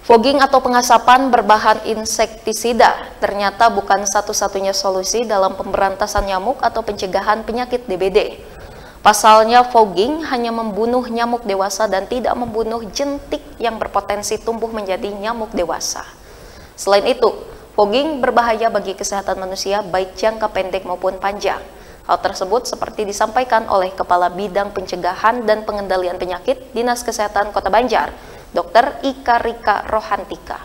Fogging atau pengasapan berbahan insektisida ternyata bukan satu-satunya solusi dalam pemberantasan nyamuk atau pencegahan penyakit DBD. Pasalnya, fogging hanya membunuh nyamuk dewasa dan tidak membunuh jentik yang berpotensi tumbuh menjadi nyamuk dewasa. Selain itu, fogging berbahaya bagi kesehatan manusia baik jangka pendek maupun panjang. Hal tersebut seperti disampaikan oleh Kepala Bidang Pencegahan dan Pengendalian Penyakit Dinas Kesehatan Kota Banjar, Dr. Ika Rika Rohantika.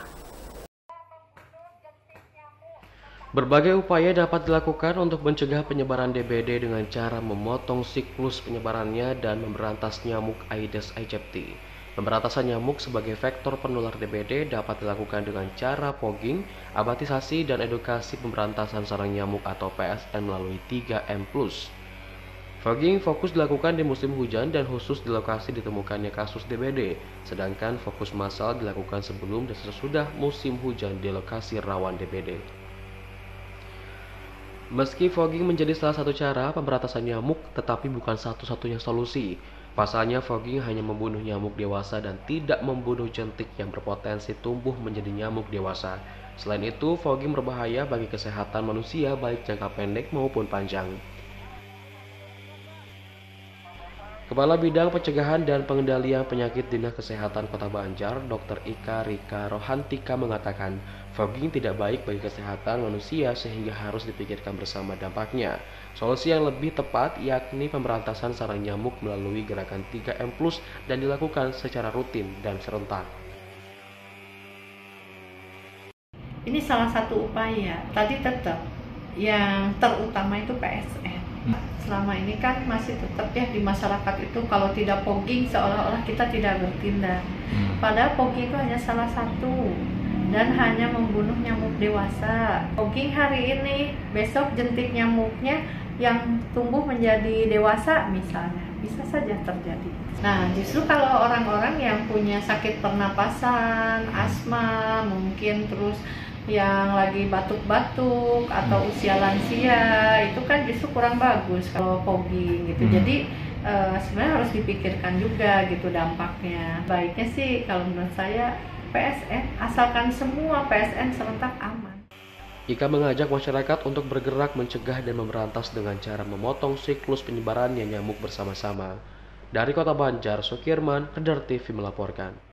Berbagai upaya dapat dilakukan untuk mencegah penyebaran DBD dengan cara memotong siklus penyebarannya dan memberantas nyamuk Aedes aegypti. Pemberantasan nyamuk sebagai vektor penular DBD dapat dilakukan dengan cara fogging, abatisasi, dan edukasi pemberantasan sarang nyamuk atau PSN melalui 3M+. Fogging fokus dilakukan di musim hujan dan khusus di lokasi ditemukannya kasus DBD, sedangkan fokus massal dilakukan sebelum dan sesudah musim hujan di lokasi rawan DBD. Meski fogging menjadi salah satu cara pemberantasan nyamuk, tetapi bukan satu-satunya solusi. Pasalnya, fogging hanya membunuh nyamuk dewasa dan tidak membunuh jentik yang berpotensi tumbuh menjadi nyamuk dewasa. Selain itu, fogging berbahaya bagi kesehatan manusia baik jangka pendek maupun panjang. Kepala Bidang Pencegahan dan Pengendalian Penyakit Dinas Kesehatan Kota Banjar, Dr. Ika Rika Rohantika mengatakan, fogging tidak baik bagi kesehatan manusia sehingga harus dipikirkan bersama dampaknya. Solusi yang lebih tepat yakni pemberantasan sarang nyamuk melalui gerakan 3M+ dan dilakukan secara rutin dan serentak. Ini salah satu upaya. Tadi tetap yang terutama itu PSN. Selama ini kan masih tetap ya di masyarakat itu kalau tidak fogging seolah-olah kita tidak bertindak. Padahal fogging itu hanya salah satu dan hanya membunuh nyamuk dewasa. Fogging hari ini, besok jentik nyamuknya yang tumbuh menjadi dewasa misalnya, bisa saja terjadi. Nah, justru kalau orang-orang yang punya sakit pernapasan, asma, mungkin terus yang lagi batuk-batuk atau usia lansia itu kan justru kurang bagus kalau fogging gitu. Jadi sebenarnya harus dipikirkan juga gitu dampaknya. Baiknya sih kalau menurut saya PSN, asalkan semua PSN serentak aman. Ika mengajak masyarakat untuk bergerak mencegah dan memberantas dengan cara memotong siklus penyebarannya nyamuk bersama-sama. Dari Kota Banjar, Sukirman, Kedar TV melaporkan.